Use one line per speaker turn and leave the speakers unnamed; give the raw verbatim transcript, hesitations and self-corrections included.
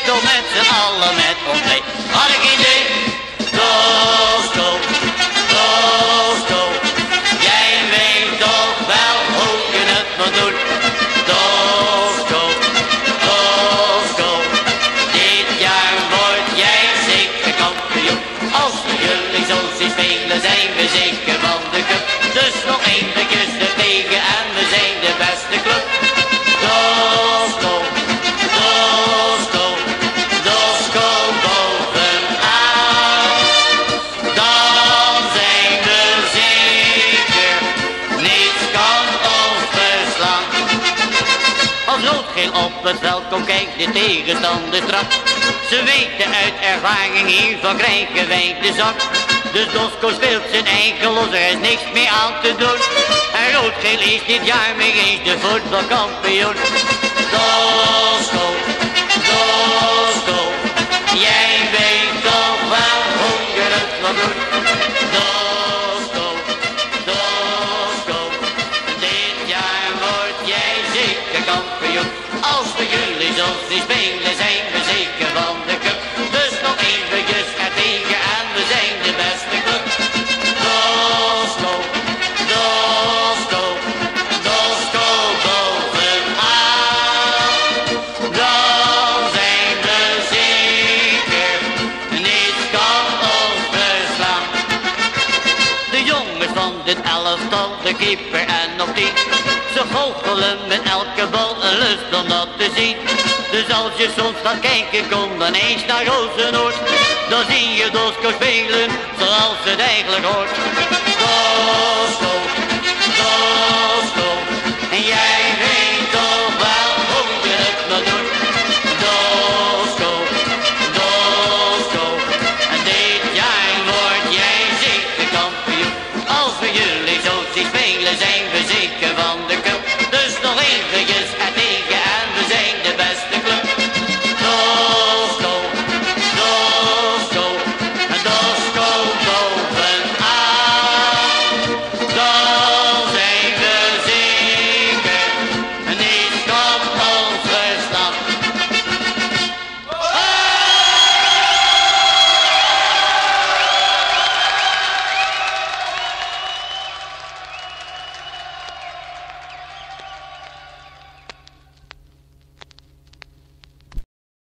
toch met z'n allen met ons mee. Had ik idee, Dosko, Dosko, jij weet toch wel hoe je het moet doen. Dosko, Dosko, dit jaar word jij zeker kampioen. Als we jullie zo zien spelen zijn we zeker van de cup. Dus nog één bekjes er tegen en we zijn de beste club. Dosko, Dosko, Dosko bovenaan. Dan zijn we zeker, niets kan ons verslaan. Als rood-geel op het veld komt, kijkt de tegenstander strak. Ze weten uit ervaring, hiervan krijgen wij de zak. Dus Dosko speelt zijn eigen los, er is niks meer aan te doen. En rood-geel is dit jaar mee eens de voetbalkampioen. Dosko, Dosko, jij weet toch wel hoe je het moet doen. Dosko, Dosko, dit jaar word jij zeker kampioen. Als we jullie zo zien spelen zijn we zeker van de cup. Dus nog één bekjes er tegen en we zijn de beste club. Dosko, Dosko, Dosko bovenaan. Dan zijn we zeker, niets kan ons verslaan. De jongens van dit elftal, de keeper en nog tien, ze goochelen met elke bal een lust om dat te zien. Dus als je soms gaat kijken, kom dan eens naar Rozenoord. Dan zie je Dosko spelen zoals het eigenlijk hoort.